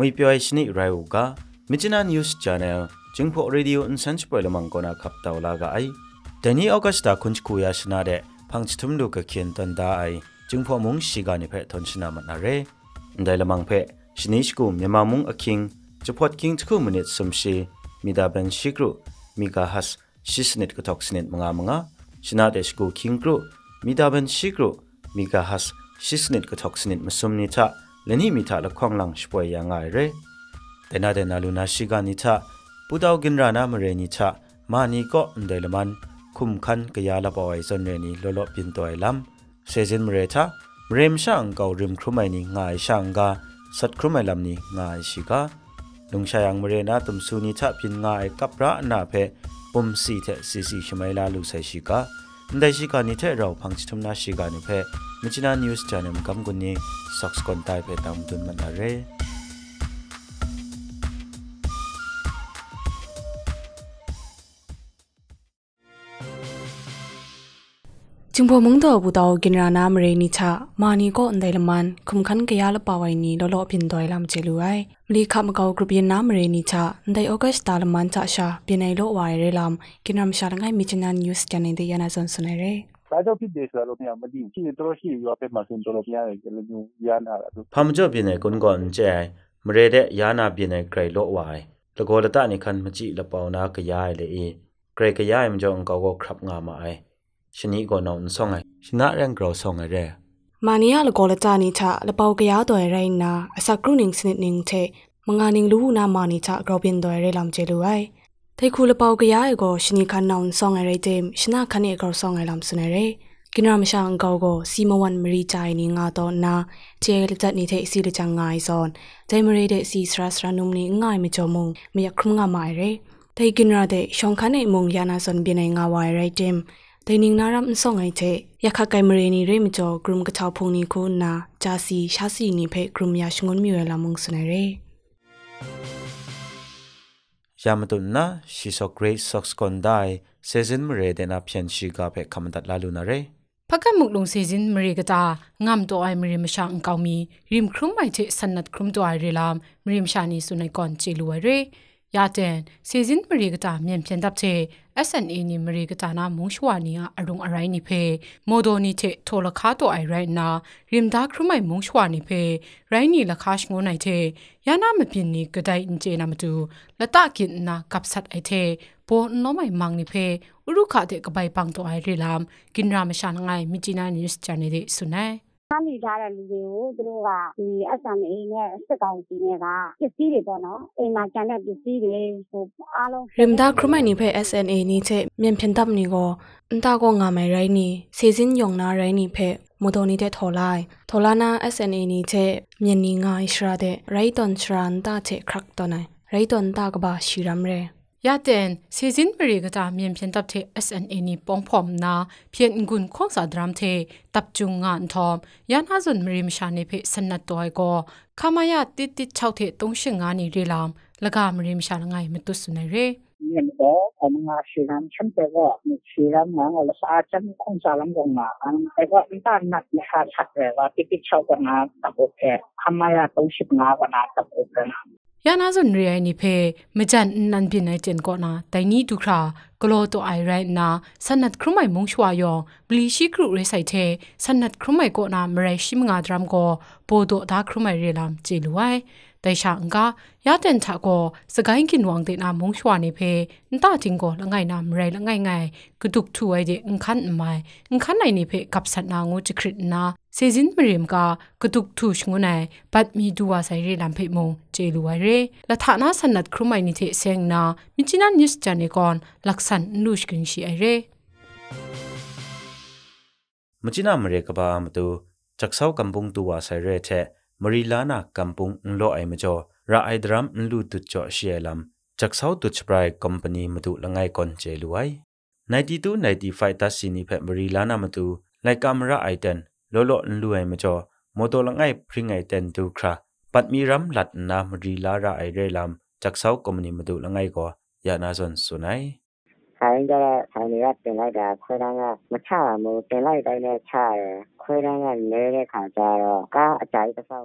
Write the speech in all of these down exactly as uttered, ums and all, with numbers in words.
วยเปียชนิไรอุกามิจินานิวส์ชาแนลจึงพอเรดิโออินเซนส์ปอยละมังกอนาขับตาวลากาไอแต่นี้ออกัสตาคุนชคุยาชนาเดพังชิทุมดูกเขียนตันดาไอจึงพอมุงชิกานิเพทนชนามันนาเรได้ละมังเพชนิชกุมยามามุงอคิงจะพอดคิงทุกมินิตสมชีมีดาเบนชิกรุมีกาฮัสชิสเนตกทอกสเนตมงามงาชนาเดชกูคิงกรุมีดาเบนชิกรุมีกาฮัสชิสเนตกทอกสเนตมาสมนิทะและนี่มีทาละข้องหลังช่วยยังไงเรแต่นาเดนาลูนาชิกานิทะปุดาวกินรานามเรนิทะมานีก็เดลมันคุมขันกยาลาปอยซอนเรนีลลอปินตัวลำเซจินเมเรทะเรมช่างเก่าริมครุไมนีง่ายช่างกาสัตครุไมลำนี้ง่ายชิกาลุงชายังเมเรนาตุมซูนิทะพินง่ายกับระนาเพปุ่มสีเทสีสีชมัยลาลูไซชิกาได้ชิกานิเทเราพังชิทุมนาชิกานิเพมิจินานิวส์ชาแนลกำกุนนี้สักสกอนไตเพตามดุนมันอะไรจึงพอมึงตัวบุตรกินรานามเรนิชามานีก็อันใดละมันคุมขันกยาละป่าวัยนี้ลลอพินดอยลำเจลุไอมลีขับมาเกากรุบยันน้ำเรนิชาอันใดออกัสตาละมันจ่าชาเปียนไอโลวายเรลำกินรำชาลังไอมิจินันยูสจันในเดียนาซอนสุนัยเรราชพิธีสารเนี่ยมันดีที่ตัวที่อยู่เป็นมาสุนทรพีอะไรกันเลยอยู่ยานาดูพามจบเป็นไอ้คนก่อนเจ้มเรเดยานาเป็นไอ้ไกรโลวายแล้วก็ละตานี่คันมจิละปาวนากยายเลยเอไกรกยายมันจะองค์เก่าก็ครับงามาไอชนิดก็นอนส่งไอชนะเรื่องกรอส่งไอเร่มานียละก็ละตานี่ชะละปาวกยาตัวไรนาสักครู่หนึ่งสนิดหนึ่งเทมังงานิงรู้นามานีชะกรอเป็นตัวไรลำเจลุไอไทคูละปาวกยาเอก็ชนิดคันนอนส่งไอไรเต็มชนะคันเอกรอส่งไอลำสุนัยเร่กินรำช่างเก่าก็ซีมาวันมรีใจนี่งาตอนนาเจลจัดนี่เทสีลจังง่ายซอนใจมรีเดสีสระสระนุ่มนี่ง่ายไม่จมงไม่อยากครุ่งงาหมายเร่ไทกินราเดช่องคันไอมงยานาซอนเบียนไองาวายไรเต็มไทนิงนารำส่งไอเทอยากขักไกมรีนี่เร่ไม่จอกลุ่มกระเทาพงนี่คูนาจาสีชาสีนี่เพกลุ่มยาชงนมีเวลามงสุนัยเร่ยามตุนนะชิโซเกรซซ็อกส์คนได้เซซินมเรเดนาเพียนชิกาเพคำตัดลาลูนาเร่พักกันมุกลงเซจินมรีกตางามตัวไอมรีมชาอังเกามีริมครุมไอเทสันนัดครุมตัวไอเรลามมรีมชานีสุนัยก่อนเจลัวเรยาเจนเซจินมรีกตาเมียนเพียนดับเท เอส เอ็น เอ นี่มรีกตานามุงชวานีอารุงอะไรนี่เพโมโดนีเทโทลคาตัวไอไรนาริมดาครุมไอมุงชวานีเพไรนี่ละคาชงวนไอเทยานาไม่เปลี่ยนนี่ก็ได้อินเจนามาดูละตากินนากับสัตไอเทโปน้องไม่มังนี่เพอุรุขาเตกใบปังตัวไอเรลามกินรามชาไงมิจินานิวส์จานิเดสุนัยถ้ามีได้แล้วลูกดูว่าที่ เอส เอ็ม เอ เนี่ยสกาวจีเนี่ยก็พิธีတွေပေါ့နော်အိမ်မှာကျန်တဲ့พิธีတွေဟိုအားလုံးริมดาครุไมนี่เพ เอส เอ็น เอ นี่เทเมียนเพียนดับนี่ก็อันตาก็งาไม่ไรนี่เซจินยองนาไรนี่เพโมโดนี่เททอไลทอลานา เอส เอ็น เอ นี่เทเมียนนี่งาอิสราเดไรตอนชรันตาเทครักตอนไหนไรตอนตากบาชิรัมเรยาเตนเซจินบริกตาเมียนเพียนตับเท เอส เอ็น เอ นี่ปองพอมนาเพียนกุนข้องสาดรามเทตับจุงงานทอมยานอาจุนมริมชาเนเพสนัดตัวไอก็ขามายาติดติดชาวเทตงเชงานีเรลามละกามริมชาละไงมตุสุนัยเรเนี่ยก็เอามางาชีรัมฉันแต่ว่าชีรัมงานเอาละสาจันคงสารัมกงมาอันแต่ว่าอินตานัดเนี่ยหาชัดเลยว่าติดติดชาวกันนาตับโอเคขามายาตงชิบงากันนาตับโอเคนะยานาซอนเรียนี่เพมจันนันบินไอเจนก่อนนะแต่นี่ดูครากลัวตัวไอไรนะสนัดครุไมมงชวายองบลีชิครุเรใส่เทสนัดครุไมก่อนนะมไรชิมงาดรามก็โปโดดาครุไมเรลามเจลไว้แต่ช่างก็ยาเต็นทาก็สกายกินวังเตนามงชวานี่เพนตาจิงก็ละไงนะมไรละไงไงกระดุกถวยเดอังคันไม่อังคันไหนนี่เพกับสัตนางูจิคริตนะเซจินมริมกากระดุกทูชงูไหนปัดมีดัวใส่เรลามเพมงเจลไว้เรละฐานะสนัดครุไมนี่เทเซงนามิจินันนิสจานิกอนลักษณะลูชกินชีไอเร่มจินามเรกบามตูจักเซากำปุงตัวใส่เรเทมริลานากำปุงนโลไอมจ่อระไอดรัมนลูตุจ่อเชียลำจักเซาตุชปรายคอมพานีมาดูละไงก่อนเจลุไอninety-two ninety-fiveตัดสินีเพมริลานามาดูไลกามระไอเดนโลโลนลูไอมจ่อโมโตละไงพริงไอเดนดูคราปัดมีรัมลัดนามริลาระไอเรลำจักเซาคอมพานีมาดูละไงก็ยานาซอนสุนัยใครจะใครนี่ก็เป็นไรแต่คุยได้ก็มาช่าโมเป็นไรได้เนี่ยช่าเลยคุยได้ก็เนื้อได้ขาจาระก็อาจารย์ก็เศร้าเนี่ย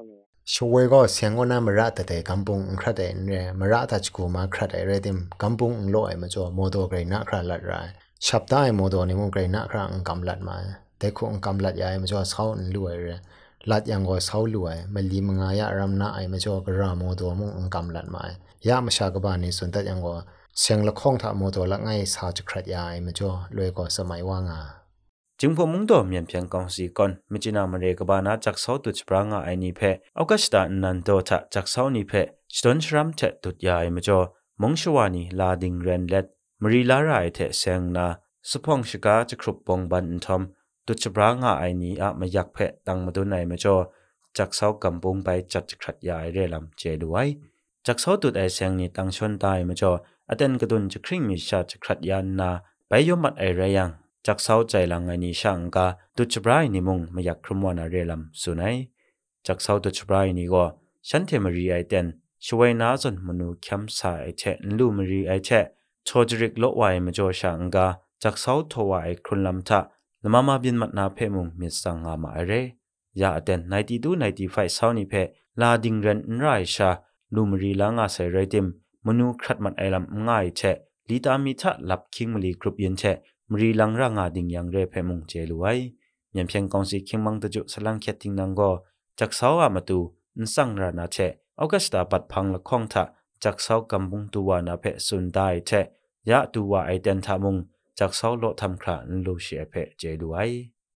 ช่วยก็เสียงก็น่ามาระแต่แต่กำปุงคราเดนเรมาระทัชกูมาคราเดเรดิมกำปุงลอยมาจ่อโมโดเกรนักคราลัดไรชับได้โมโดนี่มุงเกรนักคราอังกำลัดมาแต่คงกำลัดใหญ่มาจ่อเสาอันลวยเรลัดยังก็เสาลวยมาลีมงายารำนาไอมาจ่อกระโมโดมุงอังกำลัดมายามาชากบานี่ส่วนตัดยังก็เสียงละข้องถ้าโมโดละไงสาวจะคราดยายมาจ่อลวยก็สมัยว่างาจึงพอมุงโดเมียนเพียงกองสีก่อนมิจินามาเรกบานาจากเสาตุจปรางาไอนีเพเอากัสตานันโดทะจากเสานีเพชดนชรัมเทตุดยายมาจ่อมงชวานีลาดิงเรนเล็ดมรีลารายเทเซงนาสปองชกาจะครุบบงบันทอมตุจปรางาไอนีอะมายักเพตังมาดุนไอมาจ่อจากเสากำปงไปจัดครัดยายเรลำเจดูไอจากเสาตุดไอเซงนีตังชนตายมาจ่ออเดนกระดุนจะคริ่งมีชาจะครัดยานนาไปยมัดไอเรยังจากเสาใจลังไงนี้ช่างกาตุจบรายนิมงมาอยากครมวนาเรลัมสุนัยจากเสาตุจบรายนี้ก็ฉันเทมรีไอเตนช่วยน้าจนมนุษย์คำสายเชนลูมรีไอเชโชจริกโลวายมาโจช่างกาจากเสาทวายครุนลำทะนมามาบินมัดนาเพมุงมิสังงามาเรยาเตนไนตีดูไนตีไฟเสานี้เพลาดิงเรนไรชาลูมรีลางาใส่ไรติมมนุษย์ครัดมันไอลำง่ายเชลีตามิทะลับคิงมลีกรุบยันเชมรีลังร่างาดิ่งยังเรเพมงเจลุไอยังเพียงกองสีคิงมังตะจุสลังเคียติงนังก็จากเสาอามาตูนสังรานาเชเอากัสตาปัดพังละข้องทะจากเสากำบุงตัวนาเพสุนได้เชยะตัวไอเดนทามงจากเสาโลทำคราอันลูเชียเพเจลุไอ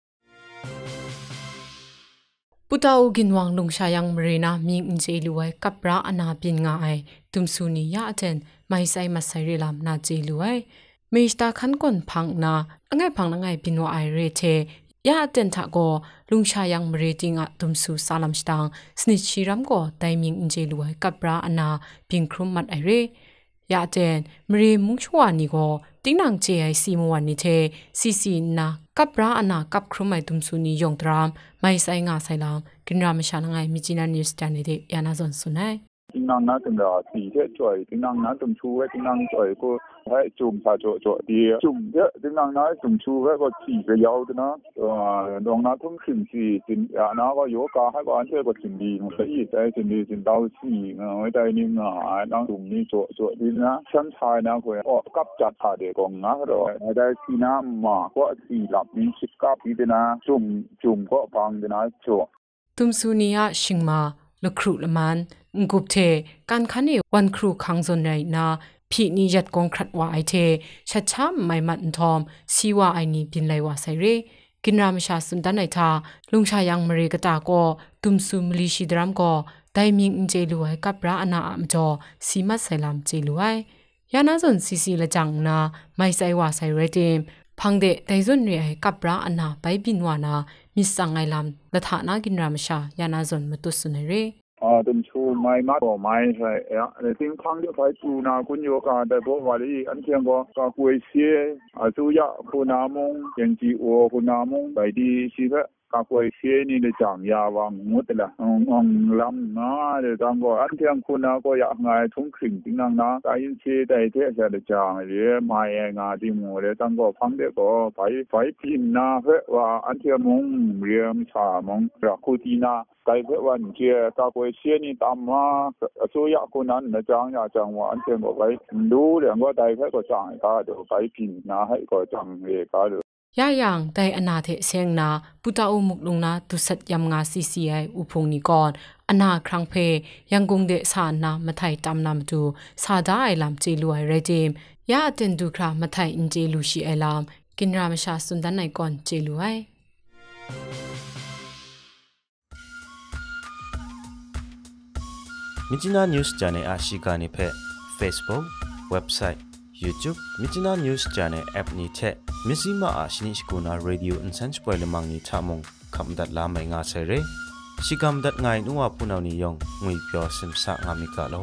ปุตตาอุกินวังลุงชายังมรีนามิงอินเจลุไอกับราอนาบินงาไอตุมซูนียะเจนไม่ใส่มาใส่เรลามนาเจลุไอเมสตาขันก่อนพังนาอังไงพังนังไงบินว่าไอเรเทยาเตนทะโกลุงชายังมรีติงะตุมสูซาลัมสตังสนิชิรัมโกไดมิงอินเจลุไอกับราอนาบินครุมมัดไอเรยาเตนมรีมุงชวานิโกติงนังเจไอซีมวันนิเทซีซีนากับราอนากับครุมไอตุมสูนิยงตรามไม่ใส่งาใส่ลามกินรามชานังไงมิจินานิวส์จานิเดยานาซอนสุนัย叮当那真的地铁嘴，叮当那种出的叮当嘴个，还种啥做做的，种的叮当那种出那个几个腰的呢，呃，让那通讯是真呀，那个有家还个安这个真理，所以在真理真到死啊，我在你啊，那种你做做的呢，相差那个哦，夹杂下的讲啊，个咯，还在是那嘛，个是立面是夹的呢，种种个帮的那做。 ตุมซูนียะชิงมาลูกครูละมันงุบเทการคันนี้วันครูขังจนไรนาพี่นี่ยัดกองครัดว่าไอเทชัดช้ำไม่มันทอมซีว่าไอนี่บินไลว่าไซเรกินรามชาสุนดันไอทาลุงชายังมเรกตาก็ตุมซูมลีชิดรามก็ได้มิงอินเจลุไอกับราอนาอามจอซีมัดไซลามเจลุไอยานาจนซีซีละจังนาไม่ไซว่าไซเรติมพังเดได้จนเรียกับราอนาไปบินวานามิสังไอลามละฐานากินรามชายานาจนมาตุสุนเร啊，等出买马多买是呀，那顶康的块猪那滚油干的不话哩，安天个个贵些啊，主要不那么经济我不那么摆的是个。个贵些你的涨价往我的啦，嗯嗯，啷啊的当个安天คุณ那个也爱从肯定啷那，但是现在这些的涨的买啊的么的当个放的个摆摆品呐，或话安天蒙人茶蒙，然后的呐。该个วันเจก็ไปเสียนี่ตามมาสุยะคนนั้นนะจังyaจังว่าอันเจก็ไปดูเรื่องว่าได้ก็จังก็เดี๋ยวไปพินนะให้ก็จังเอก็เดี๋ยวยายังได้อนาเทเซงนาปุตตาอุมุกลุงนาตุสัตยำงาซีซีไออุพงนิกรอนาครั้งเพยังกงเดสานนามาไทยตามนามดูซาดาไอลามเจลูไอเรจิมยาเตนดูครามาไทยอินเจลูชีไอลามกินรามชาสุนดันไอก่อนเจลูไอมิจินานิวส์จานในอาชิกานิเพจ Facebook เว็บไซต์ YouTube มิจินานิวส์จานในแอปนี้เทมิซิมาอาชินิชกูนาเรดิโออินเซนส์ปอยเลมังนิทามงคำดัดลาไม่งาเสเรชิคำดัดไงนัวพูนานิยงงุยเปียวซิมสะงามิกาโล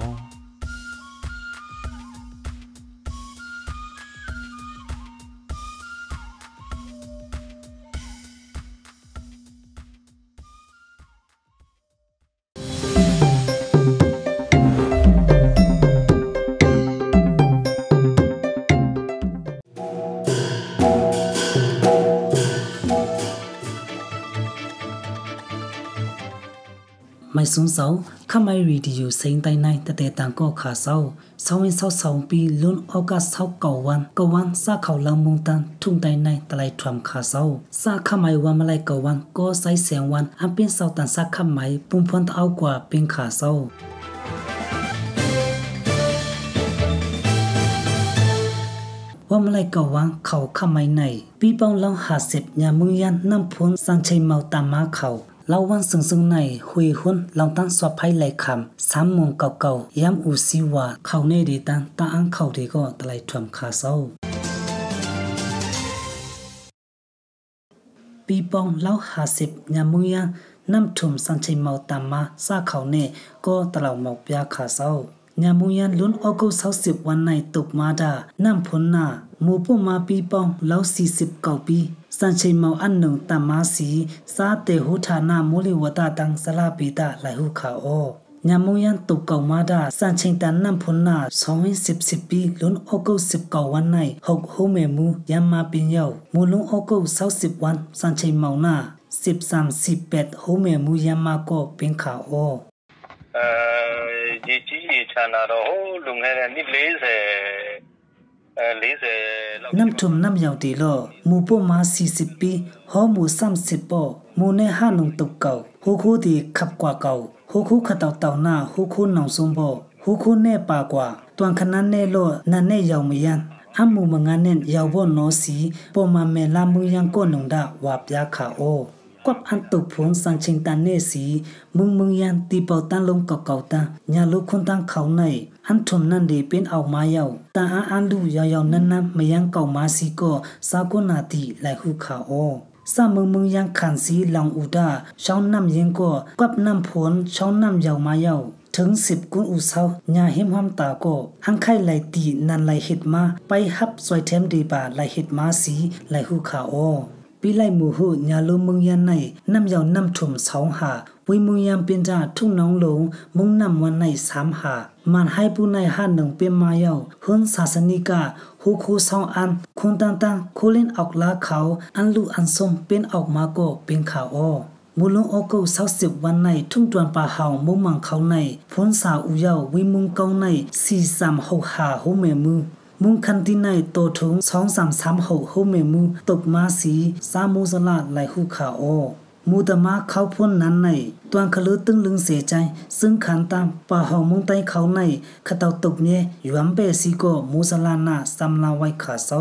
มไม่สูงเสาข้าไม่รีดีอยู่เซ็งใต้ในแต่แต่ต่างก็ขาเศร้าเศร้าให้เศร้าสองปีลุ้นออกาเศร้าเก่าวันเก่าวันซาเขาลังมุงตันทุ่งใต้ในตะไลทรำขาเศร้าซาข้าไม่วันมาไลเก่าวันก็ใส่เสียงวันอันเป็นเศร้าตันซาข้าไม่ปุ่มพนเอากว่าเป็นขาเศร้าว่ามาไลเก่าวันเขาข้าไม่ในปีปองเล่าหาเสพยามือยันน้ำพ้นสังชัยเมาตามมาเขาเล่าวันซึ่งซึ่งในหุยหุ่นลองตั้งสอบให้ไหลคำสามมงเก่าๆย้ำอุซีว่าเขาเนดีตันตาอังเขาดีก็ตะไลทรำคาเศร้าปีปองเล่าหาสิบยามุยน้ำถุ่มสันชัยเมาตามมาซาเขาเนก็ตะเหล่าหมอกยาคาเศร้ายามุยันลุ้นออกุเศร้าสิบวันในตกมาดาน้ำพ้นหน้าหมู่พวกมาปีปองเล่าสี่สิบเก้าปีสันชัยเมาอันหนึ่งตามมาสีซาเตหุธานามุลิวตาตังสลาปีตาไหลหุขาโอยามุยันตกเก่ามาดาสันชัยตันน้ำพ้นหน้าสองสิบสิบปีลุ้นออกุสิบเก้าวันในหกโฮเมมูยามาปิญเยามูลุ้นออกุเศร้าสิบวันสันชัยเมาหน้าสิบสามสิบแปดโฮเมมูยามาก็เป็นขาโอเอ่อจีจีชนะโรลุงเฮนี่สี่สิบเอ่อสี่สิบน้ำทุ่มน้ำยาวดีโลหมู่พวกมาสี่สิบปีหอหมู่สามสิบปอหมู่ในห้าหนุ่งตกเก่าฮูคูดีขับกว่าเก่าฮูคูขะเต่าเต่าหน้าฮูคูหนองสมบ่ฮูคูแน่ปากว่าตวนขนาดแน่โลนั่นแน่ยาวไม่ยันอามูมังงานเน่ยาวบ่นอสีปอมาแม่ลามือยังก้นหนุ่งดาวาบยาขาโอกบอันตุกพงสังชิงตันเนสีมึงมึงยันตีเป่าตันลงเก่าๆตาญาลุคนตั้งเขาในอันทุ่มนั่นดีเป็นเอามาเยาตาอาอันดูยาวๆนั่นนะไม่ยังเก่ามาสีก็สากุนาติไหลหูขาโอสามึงมึงยังขันสีหลังอุดาช่องน้ำยิงก็กบน้ำผลช่องน้ำยาวมาเยาถึงสิบกุนอุเซาญาหิมห้ำตาก็อังไข่ไหลตีนันไหลเห็ดมาไปฮับสวยเทมดีบาไหลเห็ดมาสีไหลหูขาโอปีไลหมู่หูญาลุมึงยันในน้ำยาวน้ำทุ่มสองหาวิมุงยามเป็นจ่าทุ่งน้องหลงมุงนำวันในสามหามันให้ผู้ในห้าหนึ่งเป็นมาเยาหุ่นศาสนิกาฮูคูสองอันคงตังตังโคเล่นออกลาเขาอันลุอันสมเป็นออกมาก็เป็นข่าวอ้อมูลงโอโกเศร้าสิบวันในทุ่งตวนป่าเห่ามุงมังเขาในพ้นสาวอุเยาวิมุงเกาในสี่สามหกหาหูเมมือมุงคันที่ในโตถุงสองสามสามหกหูเมมือตกมาสีสามูสลาไหลหูขาโอมูตมาเขาพ้นนั้นในตวนขลือตึงลึงเสียใจซึ่งขันตามป่าหอมมุงไตเขาในขะเตาตกเนี้ยหยวนเปซีโกมูสลานาสำลาไว้ขาเศร้า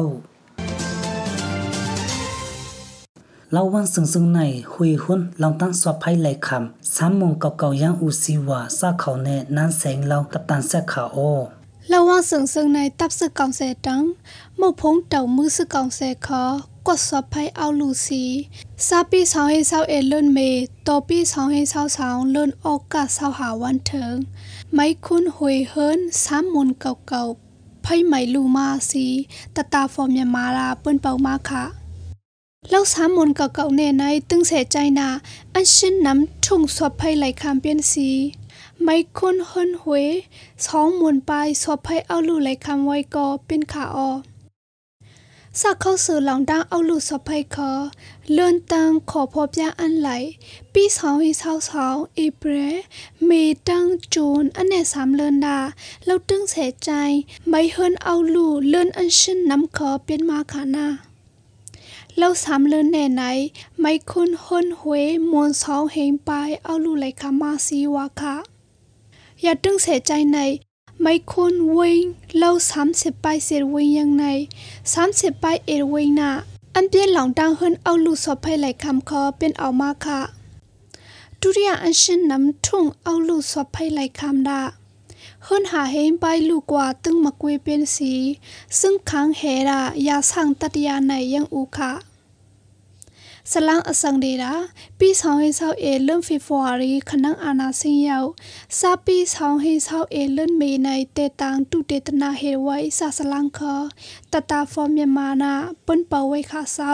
เล่าวันซึ่งซึ่งในหุยหุ่นลองตั้งสอบให้ไหลคำสามมงเก่าๆยังอุซีว่าซาเขาแน่นั้นแสงเราตับตันแสกขาโอระวังซึ่งซึ่งในตับสึกกองเสดังหมู่พงเต่ามือสึกกองเสคอกดสอบให้เอาลูซีซาปีสองให้เศร้าเอเลินเมต่อปีสองให้เศร้าสาวเลินออกกาเศร้าหาวันเถิงไม่คุ้นหวยเฮิรนสามมนเก่าๆไพ่ไหมลูมาสีตาตาฟอมยามาลาเปิ้นเป่ามาค่ะแล้วสามมนเก่าๆเนในตึงเสียใจนาอันชินน้ำทุ่งสอบให้ไหลคำเปลี่ยนสีไม่คุ้นเฮิรนหวยสองมนไปสอบให้เอาลูไหลคำไว้ก็เป็นขาออสักเข้าสื่อหลังดังเอาลูสอบให้คอเลื่อนตังขอพบยาอันไหลปีสองให้เศร้าสาวเอเปรเมตังจูนอันเนสามเลื่อนดาแล้วตึงเสียใจไม่เฮิรนเอาลูเลื่อนอันชินน้ำคอเป็นมาขานาแล้วสามเลื่อนแน่ไหนไม่คุ้นเฮิรนหวยมวนสองเหงไปเอาลูไหลคำมาสีวาค่ะอย่าตึงเสียใจในไม่คุ้นวิ่งเล่าสามสิบไปเสียวิ่งยังไงสามสิบไปเอรวิ่งน่ะอันเปลี่ยนหลังดังเฮิรนเอาลูสอบให้ไหลคำคอเป็นเอามาค่ะดุริยาอันชินน้ำทุ่งเอาลูสอบให้ไหลคำดาเฮิรนหาเฮงไปลูกกว่าตึงมากุยเป็นสีซึ่งค้างเฮรายาสั่งตัดยาในยังอูค่ะสลังอสังเดราปีสองให้เศร้าเอเริ่มฟีฟวารีขนังอาณาสิงยาวซาปีสองให้เศร้าเอเริ่มเมในเตตังตุเตตนาเฮไว้ซาสลังคอตาตาฟอมยมานาเปิ้นเป่าไว้ขาเศร้า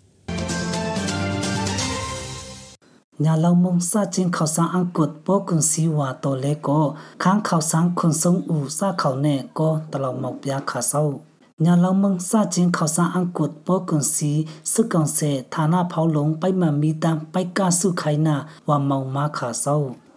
ญาเรามงซาจิงเขาสังอังกฤษปอกุนสีวาโตเลก็ค้างเขาสังคนทรงอูซาเขาแน่ก็ตลอดหมอกยาขาเศร้าญาเรามึงซาจิงเขาสังอังกฤษปอกุนสีสึกกองเสฐานะเผาหลงไปมามีตามไปกาสุไขนาว่าเมามาขาเศร้า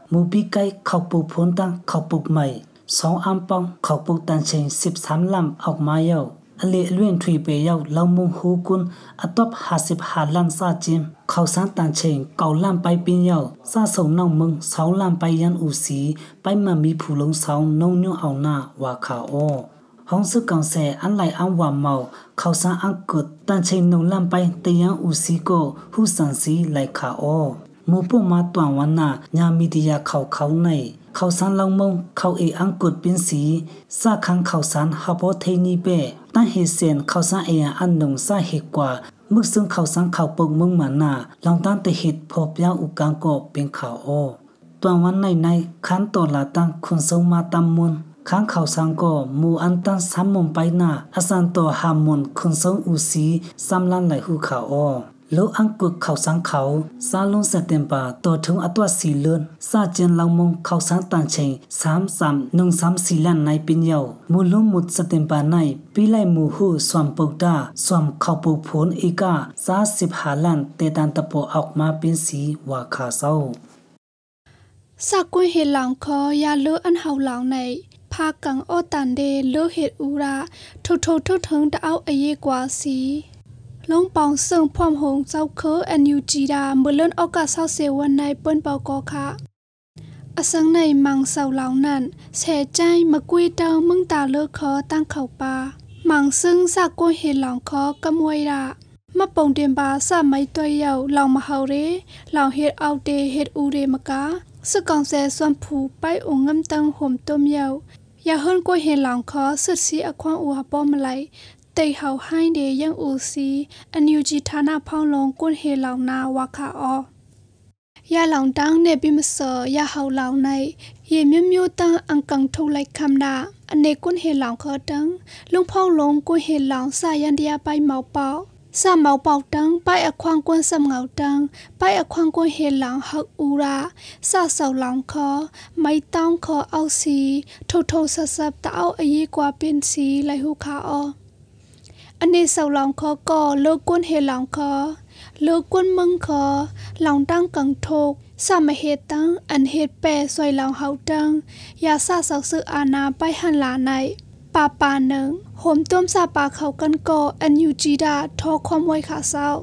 มูปีไก่เขาปลูกพ้นตั้งเขาปลูกใหม่สองอัมปองเขาปลูกตันเชงสิบสามลำออกมาเย้าอเลเลื่อนถุยเปเย้าเรามุงหูกุนอัตบห้าสิบห้าล้านซาจิมเขาสานตันเชงเก่าล้ำไปปีเย้าซาส่งน้องมึงสองล้ำไปยันอูสีไปมามีผู้ลงสองน้องยุ่เอาหน้าว่าขาโอห้องซึกกังแสอันไหลอันว่าเมาเขาสานอังกฤษตันเชงน้องล้ำไปแต่ยันอูสีโกหูสันสีไหลขาโอมูปุ่มาตวนวันน่ะยามีดียาเขาเขาในเขาสานลองมงเขาเออังกฤษเป็นสีซาคังเขาสานฮาโปเทนีเปตั้งเหตุเสียนเขาสานเออันหนุ่งซาเหตุกว่ามึกซึ่งเขาสานเขาปกมึงมาน่ะลองตั้งแต่เหตุพบยาอุกังโกเป็นข่าวโอตวนวันในในขันตัวลาตั้งคุณทรงมาตามมุนข้างเขาสังก็มูอันตันสามมุมไปหน้าอสันตัวหามุนคุณทรงอุสีสามล้านไหลหูข่าวโอโลอังกฤษเขาสังเขาซาลุนเซเตมปาตัวถึงอัตวสีเลือนซาเจนลางมงเขาสังตันเชงสามสามหนึ่งสามสี่ล้านในปีเยามูลุมุดเซเตมปาในปีไลมูหูสวมปกดาสวมเขาปูผลอีกาซาสิบห้าล้านเตตันตะโปออกมาเป็นสีว่าขาเศร้าสักกุยเห็นหลังคอยาเลืออันเฮาหลังในพากังโอตันเดเลือเห็ดอุระทุกทุกทุกถึงจะเอาไอเยกว่าสีลงปองซึ่งพร้อมหงเจ้าเคอแอนยูจีดาเมื่อเลื่อนโอกาสเศร้าเสวันในเปิ้นเปากอค่ะอสังในมังเสาเหล่านั้นแช่ใจมากุยเติมมึงตาเลือกคอตั้งเข่าปามังซึ่งสักกุยเห็นหลังคอกำวยระมาปงเดียมบาสาไม่ตัวเยาเหล่ามาเฮาเรเหล่าเฮ็ดเอาเดเฮ็ดอูเรมกาสึกกองแสส่วนผูไปองงำตังห่มต้มเยาอย่าเฮิรนกุยเห็นหลังคอสุดสีอควางอูหาป้อมไหลเตยเฮาให้เดยังอูซีอันยูจีทานาพองลงกุนเฮเหล่านาวาคาออยาหลังดังเนบิมเสอยาเฮาเหล่าในเยมิมิวตังอังกังทุไลคำดาอันเนกุนเฮเหล่าเคอดังลุงพองลงกุนเฮเหล่าสายันเดียไปเมาเปาสามเมาเปาดังไปอควางกุนสำเงาดังไปอควางกุนเฮเหล่าฮักอูราซาเสาหลังคอไม่ต้องขอเอาสีโทโทสับสับตาเอาอายีกว่าเป็นสีไหลหูขาออันนี้เสาหลังคอก็เลิกก้นเฮหลังคอเลิกก้นมึงคอหลังตั้งกังทกสามเหตุตั้งอันเหตุแปรสวยหลังเฮาตั้งยาซาเสาซื้ออาณาไปหันหลาในป่าป่าหนึ่งโหมต้มซาป่าเขากันก่ออันยูจีดาทอความไว้ขาเศร้า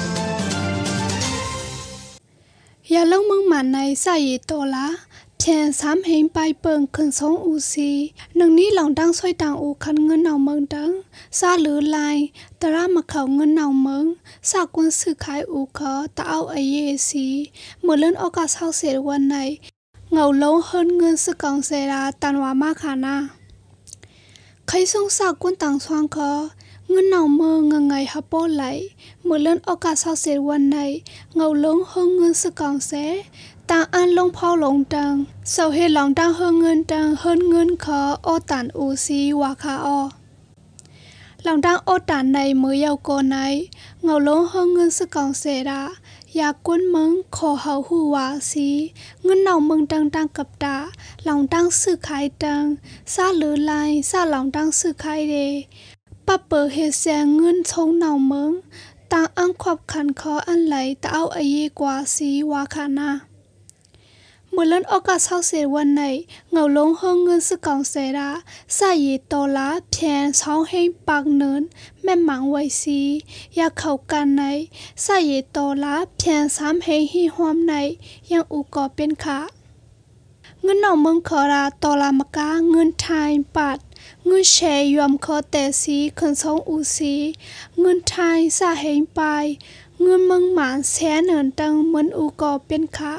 อย่าเล่ามึงหมันในใส่โตละแทนสามเหงไปเปิงขึ้นสองอูซีหนึ่งนี้หลังดังซอยต่างอูคันเงินเอาเมืองดังซาหรือลายตรามาเขาเงินเอาเมืองสากุนซื้อขายอูเขาตาเอาไอเยซีเมื่อเลื่อนโอกาสเศร้าเสียวันไหนเงาลงเฮิรนเงินซื้อกองเซราตันวามาขานาใครส่งสากุนต่างสว่างเขาเงินเอาเมืองเงงไงฮับโป้ไหลเมื่อเลื่อนโอกาสเศร้าเสียวันไหนเงาลงเฮิรนเงินซื้อกองเซต่างอันลงพอลงดังเสาเฮหลังดังเฮิงเงินดังเฮิรนเงินขอโอตันอูซีวาคาออหลังดังโอตันในมือเยาวโกในเงาลงเฮิงเงินสกองเสดายากวนมึงขอเฮาหูวาซีเงินเนามึงดังดังกับตาหลังดังซื้อขายดังซาหรือลายซาหลังดังซื้อขายเดปะเปิดเฮเสียเงินชงเนามึงต่างอังขอบขันคออันไหลตาเอาไอเยกว่าซีวาคานาเมื่อเล่นโอกาสเศร้าเสียวันไหนเงาลงเฮิงเงินสกองเสดาใส่ยีโตละเพียนช่องให้ปากเนินแม่หมังไว้ซีอยากเข้ากันในใส่ยีโตละเพียนสามให้ฮีหอมในยังอุกอเป็นขาเงินหนองเมืองขอราตอลามกาเงินไทยปัดเงินแชยอมคอแต่สีขันช่องอูซีเงินไทยสาเหงไปเงินเมืองหมานแสนเนินตังเหมือนอุกอเป็นขา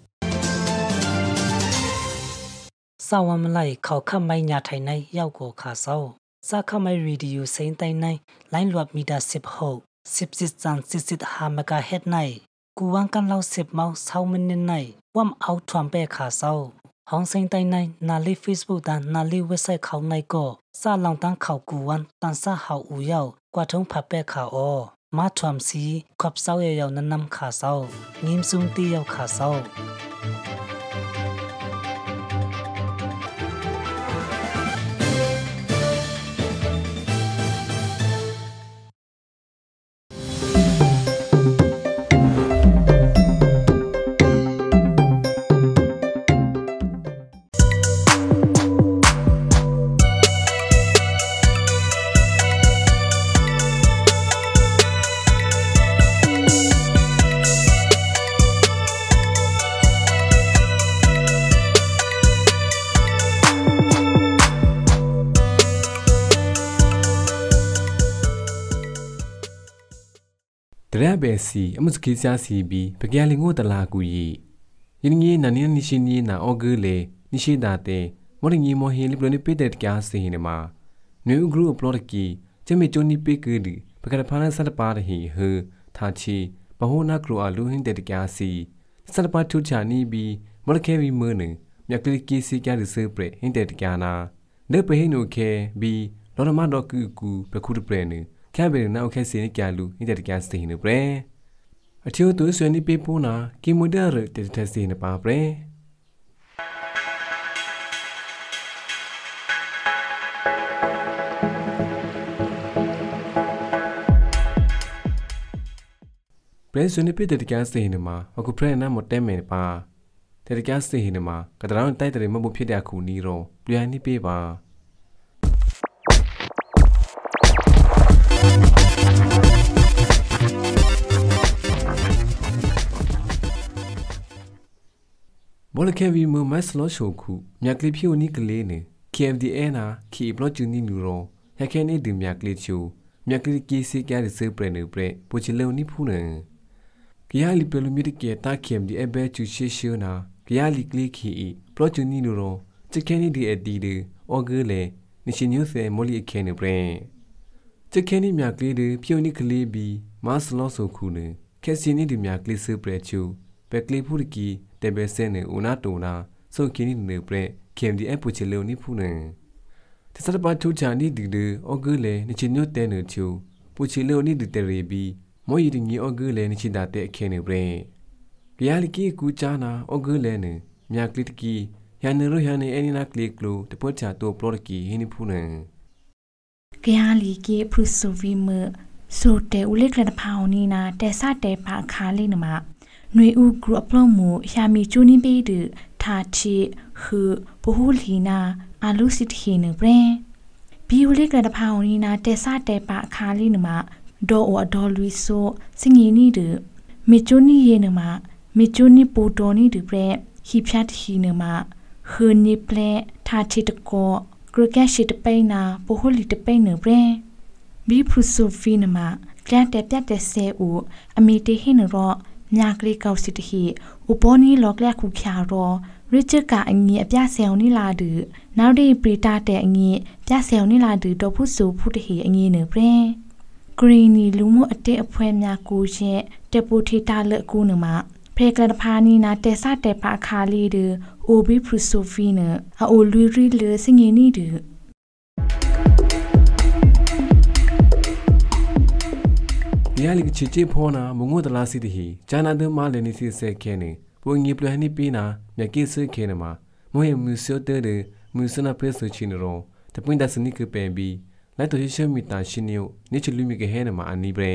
สาวมันไหลเขาข้ามไม่ยาไทยในเย้าโกขาเศร้าซาข้ามไม่รีดิวเซนไตในไลน์รวบมีดาสิบหกสิบสิบจันสิบสิบห้าเมกะเฮดในกูวางกันเล่าสิบเมาเศร้ามันนินในว่ามเอาทวมเป้ขาเศร้าห้องเซนไตในนาลีเฟซบุ๊กดันนาลีเว็บไซต์เขาในก็ซาลองตั้งเขากูวันตันซาเฮาอูเย้ากว่าทงพับเป้ขาออมาทวมสีขอบเศร้าเยาวนั้นนำขาเศร้างิมซุงตีเยาวขาเศร้าတရက်ပဲစီအမှုစကိစားစီပြီးပကရလင်ကိုတလာကူကြီးယင်းကြီးနာနီနီရှင်နီနာအော်ဂူလေနိရှိတာတဲ့မော်ရင်မော်ဟီလီပလနိပိတဲ့ကားစီနေမှာနွေဥဂရုအပလော့ကီကျမေချိုနီပိကူဒီပကရဖာနဆတ်ပါရဟီဟထာချီဘဟိုနာကရူအလူဟင်းတဲ့ကားစီဆတ်ပါထုချာနီပြီးမော်ခဲဝီမနမြက်ကလီကီစီကားရစပရဟင်းတဲ့ကားနာနေပဟိနိုခဲပြီးလော်ရမတော့ကူကူပခုတပရနေแค่เป็นน่าโอเคสินี่แกลูนี่แต่แกสตินี่เปร่อธิวตัวส่วนนี้เป็นปูนากิโมเดอร์แต่แต่สินี่ป่าเปร่เปร่ส่วนนี้เป็นแต่แกสตินี่มาว่ากูเปร่น่าหมดเต็มเลยป่าแต่แกสตินี่มากระดานใต้แต่ไม่บุพเพเดียคูนี่โรเปลี่ยนนี่เป็นป่าบอลแค่วีมือไม่สลอโชคุอยากเลี้ยพี่วันนี้ก็เลยเนี่ย เค เอฟ ดี เอ นะขี่ปลอดจูนี่นูโรอยากแค่นี้ดื่มอยากเลี้ยชูอยากเลี้ยกีซีแกได้ซื้อเปรย์เปรย์ปูชิเลวนี่พูดเนี่ยกิยาลิเปลุมิดเกตา เค เอฟ ดี เอ เบจูเชชิวนะกิยาลิกลีขี่ปลอดจูนี่นูโรจะแค่นี้ดีเอดีเดออเกอเลยนิชินิวเซมอลีแค่เนี่ยเปรย์จะแค่นี้อยากเลี้ยดูพี่วันนี้ก็เลยบีมาสลอโชคุเนี่ยแค่สิ่งนี้ดื่มอยากเลี้ยซื้อเปรย์ชูเปกลีพูดกีแต่เบสเซนอุนาโตนาโซคินิเนเปรเคมดีแอปูเชเลวนี่พูเนแต่สัตว์ป่าทุจานี่ดิเดออเกเลนิชิโนเตเนชูปูเชเลวนี่ดิเตเรบีมอยีดิงีออเกเลนิชิดาเตเคเนเปรกยาลิกีกูจานาออเกเลเนมียากลิตกียานเนรุยานเนเอนินาคลิกลูแต่พอจาตัวปลอดกีฮินิพูเนกยาลิกีพรุสุวิเมสูเตอุเลกระพาวนีนาแต่ซาเตปาคาเลนมาหน่วยอุกรุปลอมูยามีจูนิเบดทาชิคือปหูลีนาอาลุสิทฮีเนเปรบิวเลกระพาวนีนาเตซาเตปะคาลีนมาดออดอลุยโซสิงยีนี่เดมิจูนี่เยเนมามิจูนี่ปูโตนี่เดเปรฮิพยัดฮีเนมาคืนนี้เปรทาชิตโกกระแกชิตไปนาปหูลีตไปเนเปรบิพรุสุฟีเนมาแกลแต่แปแต่เซอูอเมเตเฮเนรอยากเรียกเอาสิทธิอุปนิล็อกแรกคู่ขารอริจกะอันนี้ปยาเซลนี่ลาดือนาวดีปรีตาแต่อันนี้ปยาเซลนี่ลาดือดอผู้สูผู้ที่อันนี้เนเปรกรีนีลุมุอเตอพวยมยากูเชเตปูทิตาเลกูเนมาเพกระพานีนาเตซาเตปาคาลีดือโอบิพรุโซฟีเนอโอลุยรีเลสิงเงนี่ดือยาลิกชิจิพอนามุงุตลาสิติฮีจานาดมาเลนิสิเซเคเนปุงยีปลานิปีนาမြကိစเคနမှာမွေမူဆိုတဲ့မူစနာပရက်ဆိုချင်းရောတပွင့်ဒစနိကပဲဘီလိုက်တော့ရှမီတာရှင်ယိုနေချလူမီကဟဲနမှာအနီပရဲ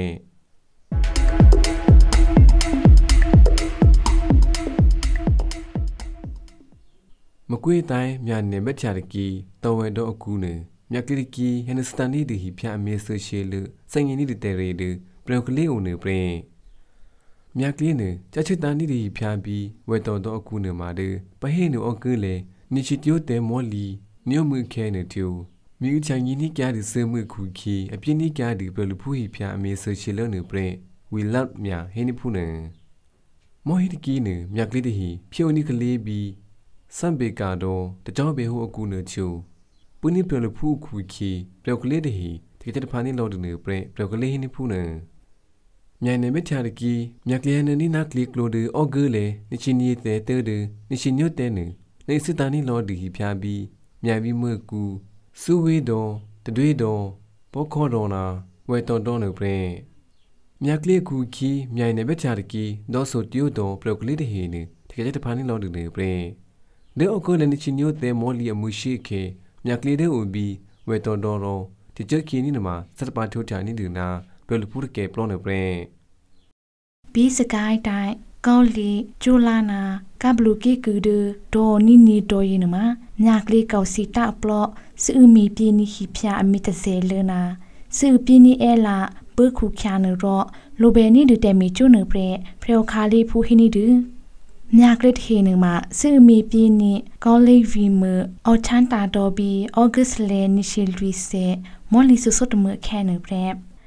မကွေးတိုင်းမြန်နေမချာကီတော်ဝဲတော့အကူနေမြကလီကီဟန်စတန်နီဒီဟိဖျာအမေဆိုရှေလစိုင်ငင်းနီတဲရီဒပရောကလေးဦးနေပရဲမြက်ကလေးနေချချစ်တန်နီဒီဖျာပြီးဝဲတော်တော့အကူနေမှာတဲ့ပဟဲနူအကူလေနိချီတိုတဲမောလီညိုမှုခဲနေတူမြူချန်ကြီးနီကြတဲ့ဆေမှုခုခီအပြင်းနီကြတဲ့ဘလူဖူဟိဖျာအမေဆိုရှေလနေပရဲဝီလတ်မြဟဲနီဖူနေမောဟိတကီနေမြက်ကလေးတဟိဖြိုနီကလေးပြီးစံဘေကတော့တကြောဘေဟိုအကူနေချူปุนิเปลผู้คุยคีเปลกเลดหีที่จะพานี่เราดูเนื้อเปรเปลกเลหินี่ผู้เนื้อมีในเมทาริกีมีกลียนนี่นักลีกโลดือออเกอเลยนิชินีเตเตอดือนิชินโยเตนึในสถานีเราดูหิพยาบีมีวิเมื่อกูสุเวดอตะด้วยดอปอคอดอนาเวตอดอเนื้อเปรมีกลียคุยคีมีในเมทาริกีดอสุดโยดอเปลกเลดหีนี่ที่จะพานี่เราดูเนื้อเปรเดอออเกอเลยนิชินโยเตมอลีอมุชิเคမြက်ကလေးတဲ့ဦးပြီးဝဲတော်တော်တော်ဒီချက်ခင်းနေမှာစက်ပါထိုးချာနေတူနာဘယ်လိုဖူးကဲပလောနေပရဲဘီစကိုင်းတိုင်းကောလီဂျူလာနာကဘလူကီကူဒဒေါ်နီနီတော်ရင်မှာမြက်ကလေးကောက်စီတာပလော့စူမီပြင်းနီဟိဖျာအမီတဆဲလနာစူပြင်းနီအဲလာဘခုခ ्या နရောလိုဘဲနီဒတဲမီကျွနပရဲဖယောခါလေးဖူဟိနီဒမြက်ကလေးဟေနမှာစုမီပြင်းနီကောလိဗီမအော်ချန်တာတော်ဘီဩဂတ်စ်လေနီရှီလူီဆေမော်လီဆူဆတ်မခဲနပရဲ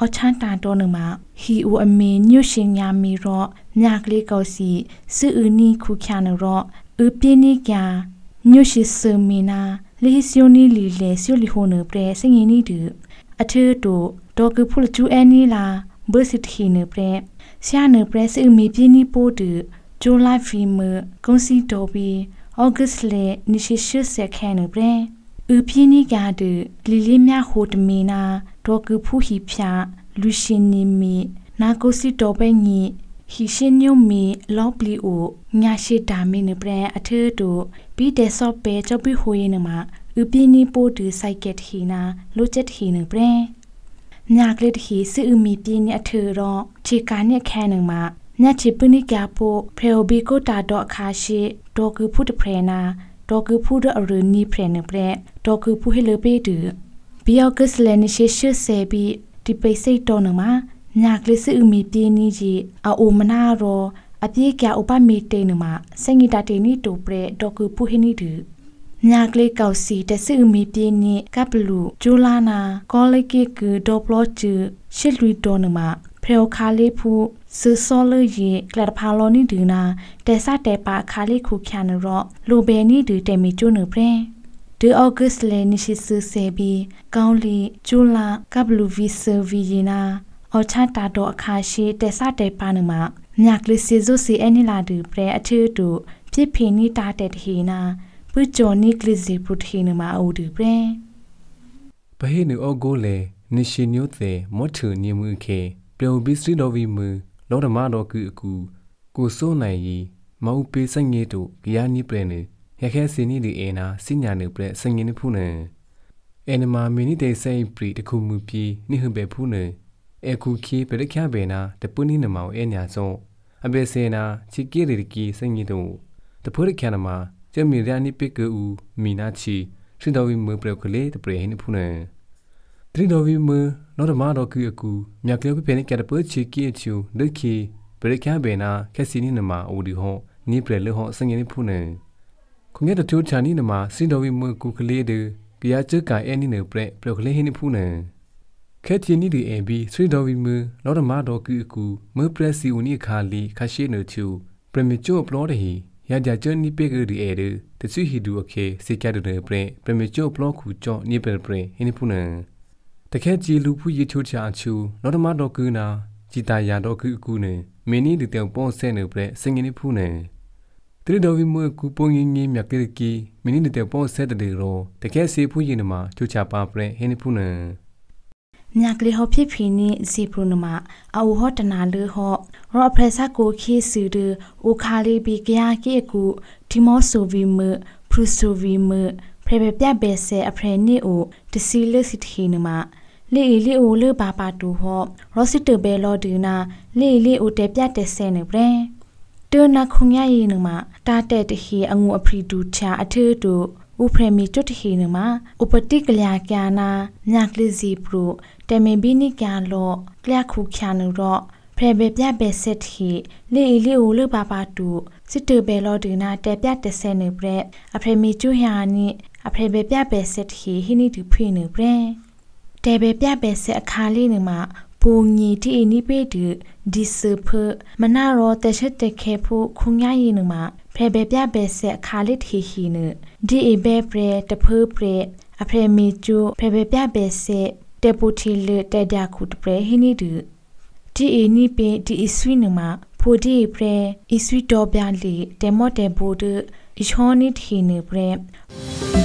อชานตาโตนึมาฮีอูอเมนิวชิงยามีรอยากเลกอสีซื้อนีคูคานรออือเปียนิกานิวชิซึมีนาลิฮิซิโอนีลีเลซิโอลิโฮเนเปรซิงนีดูအထူတိုဒေါ်ကဖူလကျူအနီလာဘစစ်ခီနေပရဆရာနေပရစအမီပြင်းနီပိုတူဂျိုလာဖီမကွန်စီတိုဘီဩဂတ်လေနိရှိရှစ်ဆက်ခဲနေပရဥပြင်းနီကာဒလီလီမြဟိုတမီနာဒေါ်ကဖူဟီဖျာလူရှင်နီမီနာကိုစီတိုပဲညီဟီရှင်ညုံမီလောပလီအိုညာရှိတာမီနေပရအထူတိုဘီတဲ့ဆော့ပဲချပီဟိုရင်နမှာဥပင်းနီပိုတူစိုက်ကက်ဟီနာလိုချက်ဟီနေပရညာကလေးဟီစီဥမီပြင်းနေအထရောခြေကာနဲ့ခဲနေမှာညချီပနိကပိုဖရေဘီကိုတာတော့အခါရှိဒေါ်ကူဖုတဖရနာဒေါ်ကူဖုဒအရနီဖရနေပရဒေါ်ကူဖုဟေလပေတူဘီယောကစလန်ရှိရှိဆေဘီဒီပိစိတ်တော်နမှာညာကလေးစီဥမီပြင်းနေကြီးအိုမနာရောအပြေးကဥပမီတေနမှာစင်ဂီတာတေနီတိုပရဒေါ်ကူဖုဟေနီတူညာကလေးကောက်စီတဆူမီပြင်းနေကပလူဂျူလာနာကောလိကေကဒေါပလော့ချ်ရှစ်လူတော်နမှာဖရေခါလေးဖူဆူဆောလရီကလတ်ဖာလောနီဒူနာတေဆာတေပါခါလေးခုခ ्यान ရောလိုဘဲနီဒူတေမီကျိုးနပရင်ဒီအော့ဂတ်လေနီရှိဆူဆေဘီကောင်းလီဂျူလာကပလူဗီဆဗီယနာအော်ချတာတော့အခါရှိတေဆာတေပါနမှာညာကလေးစီဇိုစီအနီလာဒူပရအထူတူဖြစ်ဖီနီတာတေတဟီနာပွေဂျော်နီကလစ်စီပရိုတီနမှာအိုဒီပရင်ဘဟေနူအောဂိုလေနိရှင်ညိုသေမောထူညမှုခေပျော်ဘီစရီတော်ဗီမူလောဓမတော်ကူအကူကိုစိုးနိုင်ရီမောက်ပေဆိုင်ငေတို့ဂယာနီပရနေရခဲစင်းနီဒီအေနာစညာနေပရဆိုင်ငေနဖူနေအနမမီနီတေဆိုင်ပရီတခုမူပြီနိဟဘေဖူနေအခုခေပရခါဘေနာတပုနိနမောင်အညာဆုံးအဘေစေနာချီကီရီကီဆိုင်ငေတို့တဖိုရခနမှာကျမီရနိပိကူမီနာချီစင်တော်ဝီမပရကလေးတပရဟိနဖူနေတရီတော်ဝီမလောဓမတော်ကူအကူမြက်ကလေးပြနေကြတဲ့ပချီကီချူဒခီပရခါဘေနာခက်စီနီနမှာအိုဒီဟောနိပရလဟောစငေနိဖူနေခုငဲတချိုးချာနီနမှာစင်တော်ဝီမကူကလေးdeကရချကအဲနီနပရပရကလေးဟိနဖူနေခဲချီနီဒီအဘီစင်တော်ဝီမလောဓမတော်ကူအကူမပရစီဦးနိခါလီခရှိနချူပရမီချိုပလောတဟီရကြချနီပေကရီအဲဒတချီဟီဒူအခေစေကဒနေပရပရမီချိုပလောခုချောနိပရပရဟိနဖူနေတခဲကြည်လူဖူရီချိုချာချူလောဓမတော်ကူနာဂျီတာယာတော်ကူအကူနေမင်းနီဒီတောင်ပေါဆဲနေပရစငင်းနိဖူနေတရီတော်ဝီမကူပုံငင်းငင်းမြက်ကလေးကီမင်းနီဒီတောင်ပေါဆဲတဲ့ရောတခဲစီဖူရီနမှာချိုချာပါပရဟိနဖူနေညာကလေးဟောဖြစ်ဖီနီဇီပရနမှာအဝဟောတနာလူဟောရောဖရဆာကိုခီဆူဒူခါလီဘီကယာကေကူဒီမောဆိုဗီမပရူဆိုဗီမဖရဘပြဘဲဆဲအဖရနီအိုတစီလစီတီနမှာလေလီအိုလေဘာပါတူဟောရောစစ်တဘဲလော်ဒီနာလေလီအိုတေပြတဲ့ဆဲနေပရင်တေနာခုံရရီနမှာတာတဲ့တဟီအငူအဖရီတူချာအထူတူဥဖရမီတွတ်ဟီနမှာဥပတိကလျာကျာနာညာကလေးစီပရတေမေဘီနီကျာလောကလျာခုခ ्यान ရောဖရဘပြဘဲဆက်ဟီလေလီအိုလေဘာပါတူစစ်တဘဲလော်ဒီနာတေပြတဲ့ဆဲနေပရအဖရမီကျူဟာနီအဖရဘပြဘဲဆက်ဟီဟိနီတူဖိနေပရင်တေဘပြဘဲဆက်အခါလေးနမှာပုံညီတီအနိပေတူဒီဆဖမနာရောတချက်တခဲဖို့ခုံရရီနမှာဖရဘပြဘဲဆက်အခါလေးထီဟီနဒီအဘဲပရတဖပရအဖရမီကျူဖရဘပြဘဲဆက်တေပူတီလတေဒါခုတပရဟိနီတူဒီအနိပေဒီအဆွိနမှာဖိုဒီပရအဆွိတော်ပြလီတေမောတေဘူဒအချောနိထီနေပရ